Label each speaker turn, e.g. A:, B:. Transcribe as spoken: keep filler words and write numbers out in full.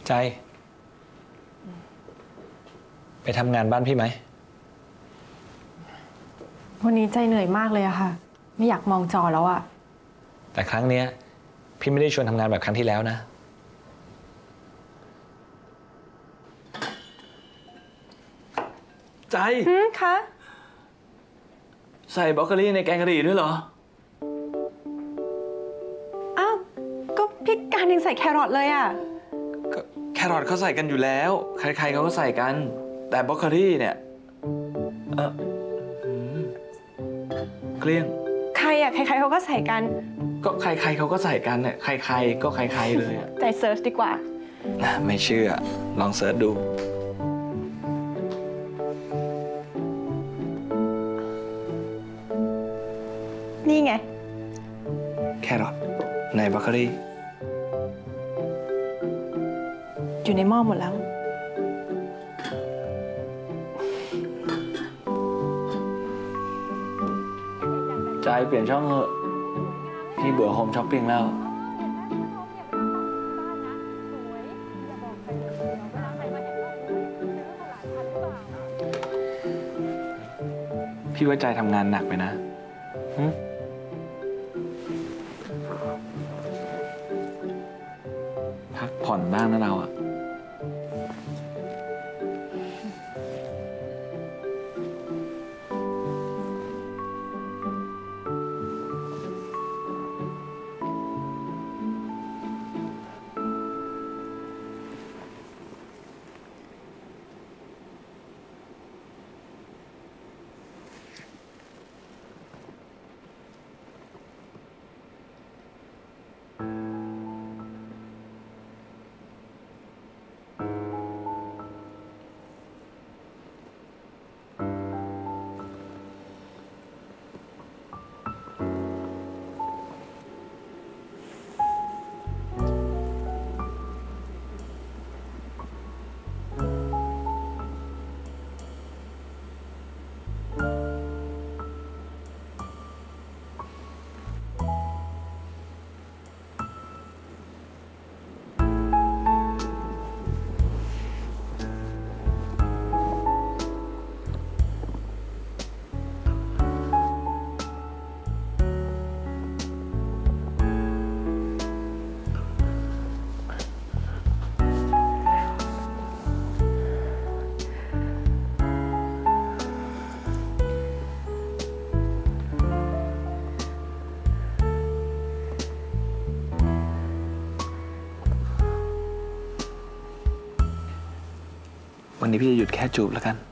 A: ใจไปทำงานบ้านพี่ไหม
B: วันนี้ใจเหนื่อยมากเลยอะค่ะไม่อยากมองจอแล้วอะ
A: แต่ครั้งนี้พี่ไม่ได้ชวนทำงานแบบครั้งที่แล้วนะใจ
B: อืมคะ
A: ใส่บรอกโคลีในแกงกะหรี่ด้วยเหรอ
B: อ้าวก็พี่การยังใส่แครอทเลยอะ
A: ก็แครอทเขาใส่กันอยู่แล้วใครๆเขาก็ใส่กันแต่บรอกโคลีเนี่ยเออเกลี้ยง
B: ใครอะใครๆเขาก็ใส่กัน
A: ก็ใครๆเขาก็ใส่กันเนี่ยใครๆก็ใครๆเลยอะ
B: ใจเซิร์ชดีกว่า
A: ไม่เชื่อลองเสิร์ชดู
B: นี่ไง
A: แครอทในบรอกโคลี
B: อยู่ในหม้อหมดแล้ว
A: ใจเปลี่ยนช่องเถอะพี่เบื่อโฮมช้อปปิ้งแล้วพี่ว่าใจทำงานหนักไปนะพักผ่อนบ้างนะเราอะวันนี้พี่จะหยุดแค่จูบแล้วกัน